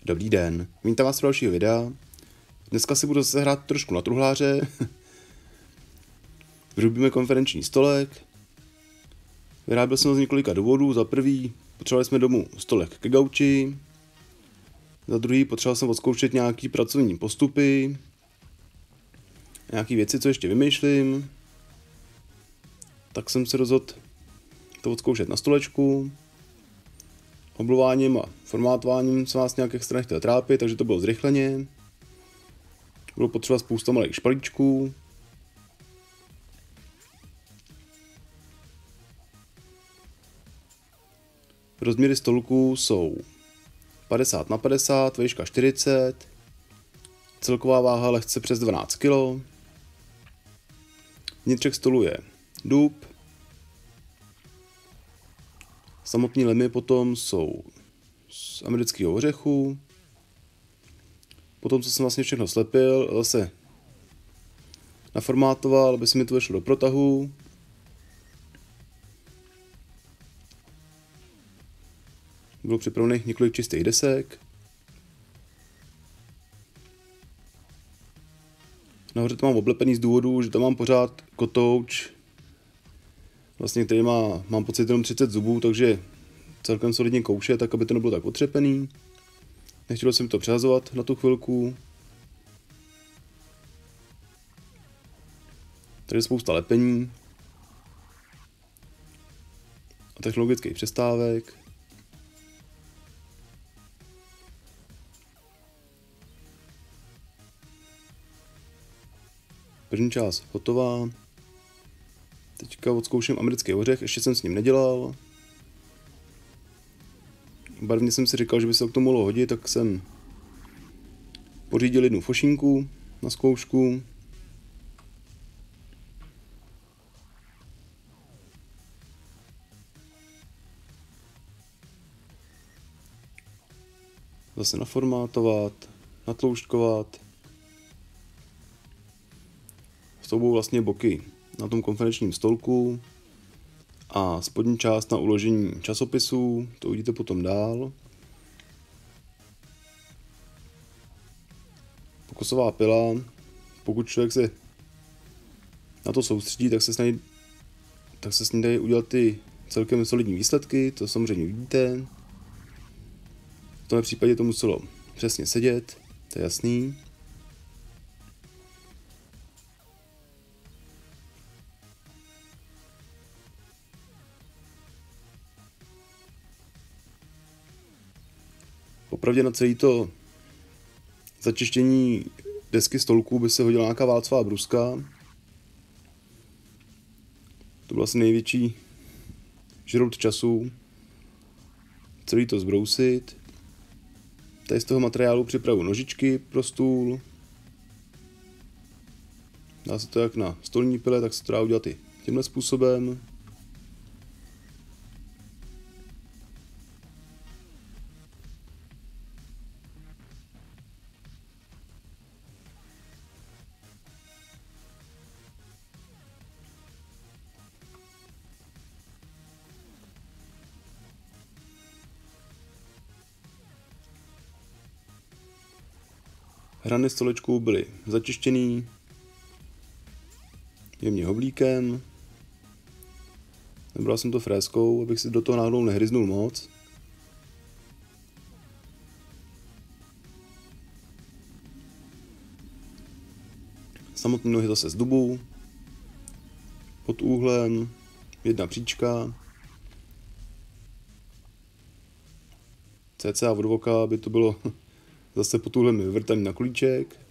Dobrý den, vítám vás u dalšího videa. Dneska si budu zase hrát trošku na truhláře. Vyrobíme konferenční stolek. Vyráběl jsem ho z několika důvodů. Za prvý, potřebovali jsme domů stolek ke gauči. Za druhý, potřeboval jsem odzkoušet nějaký pracovní postupy. Nějaký věci, co ještě vymýšlím. Tak jsem se rozhodl to odzkoušet na stolečku. Oblováním a formátováním se vás nějak extra nechtěl trápit, takže to bylo zrychleně. Bylo potřeba spousta malých špalíčků. Rozměry stolku jsou 50x50, výška 40, celková váha lehce přes 12 kg. Vnitřek stolu je dub. Samotné lemy potom jsou z amerického ořechu. Potom, co jsem vlastně všechno slepil, zase naformátoval, aby se mi to vešlo do protahu. Bylo připravených několik čistých desek. Nahoře to mám oblepený z důvodu, že tam mám pořád kotouč, vlastně který mám pocit jenom 30 zubů, takže celkem solidně kouše, tak aby to nebylo tak otřepený. Nechtěl jsem to přehazovat na tu chvilku. Tady je spousta lepení a technologických přestávek. První část hotová. Teďka odzkouším americký ořech, ještě jsem s ním nedělal. Barvně jsem si říkal, že by se k tomu mohlo hodit, tak jsem pořídil jednu fošinku na zkoušku. Zase naformátovat, natloušťkovat. To budou vlastně boky na tom konferenčním stolku a spodní část na uložení časopisů, to uvidíte potom dál. Pokosová pila, pokud člověk se na to soustředí, tak se s ní dají udělat ty celkem solidní výsledky, to samozřejmě vidíte. V tomhle případě to muselo přesně sedět, to je jasný. Popravdě na celé to začištění desky stolků by se hodila nějaká válcová bruska. To byl asi největší žrout času. Celý to zbrousit. Tady z toho materiálu připravu nožičky pro stůl. Dá se to jak na stolní pile, tak se to dá udělat i tímhle způsobem. Hrany stolečků byly začištěný jemně hoblíkem. Nebral jsem to fréskou, abych si do toho náhodou nehryznul moc. Samotné nohy zase z dubu. Pod úhlem, jedna příčka. Cca od voka, aby to bylo zase pod úhlem vyvrtaný na klíček.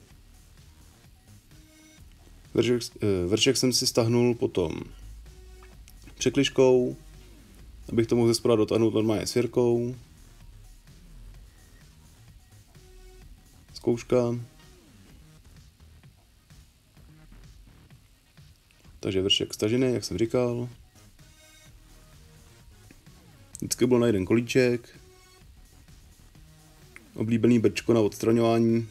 Vršek jsem si stáhnul potom překližkou, abych to mohl ze spoda dotáhnout normálně svěrkou. Zkouška. Takže vršek stažený, jak jsem říkal. Vždycky bylo na jeden kolíček. Oblíbený brčko na odstraňování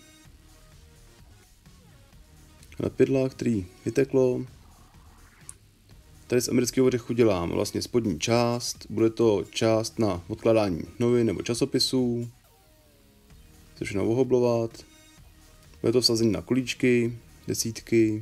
lepidla, který vyteklo. Tady z amerického ořechu dělám vlastně spodní část. Bude to část na odkládání novin nebo časopisů. což je ohoblovat. Bude to vsazení na kolíčky, desítky.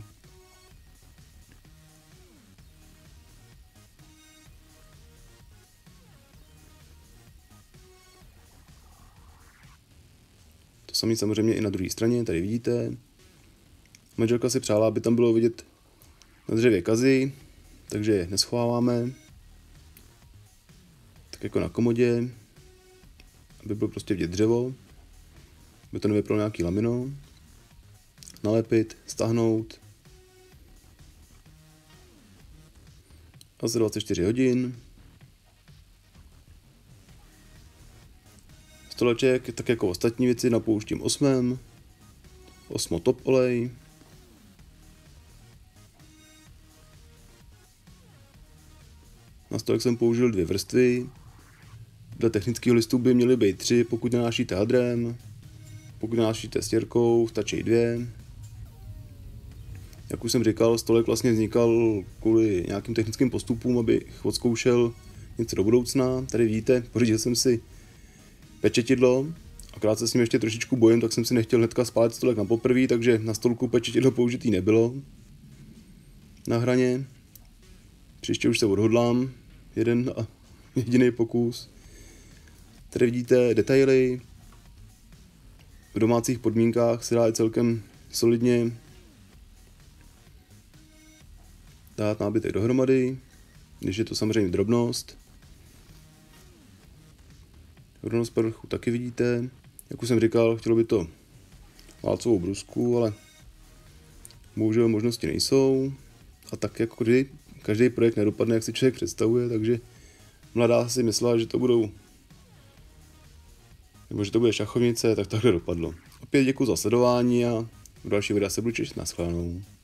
To samé samozřejmě i na druhé straně, tady vidíte. Manželka si přála, aby tam bylo vidět na dřevě kazy, takže je neschováváme. Tak jako na komodě, aby bylo prostě vidět dřevo, aby to nevypadalo nějaký lamino. Nalepit, stáhnout. Asi 24 hodin. Stoleček, tak jako ostatní věci, napouštím 8. 8 top olej. Na stolek jsem použil 2 vrstvy. Dle technického listu by měly být 3, pokud nanášíte hadrem. Pokud nanášíte stěrkou, stačí 2. Jak už jsem říkal, stolek vlastně vznikal kvůli nějakým technickým postupům, abych odzkoušel něco do budoucna. Tady vidíte, pořídil jsem si pečetidlo, akorát se s ním ještě trošičku bojím, tak jsem si nechtěl hnedka spálit stolek na poprví, takže na stolku pečetidlo použitý nebylo na hraně. Příště už se odhodlám, jeden a jediný pokus. Tady vidíte detaily. V domácích podmínkách se dá celkem solidně dát nábytek dohromady, když je to samozřejmě drobnost. Drobnost povrchu taky vidíte. Jak už jsem říkal, chtělo by to válcovou brusku, ale bohužel možnosti nejsou. A tak jako každý projekt nedopadne, jak si člověk představuje, takže mladá si myslela, že to budou, nebo že to bude šachovnice, tak takhle dopadlo. Opět děkuji za sledování a v další videa se budu těšit. Naschledanou.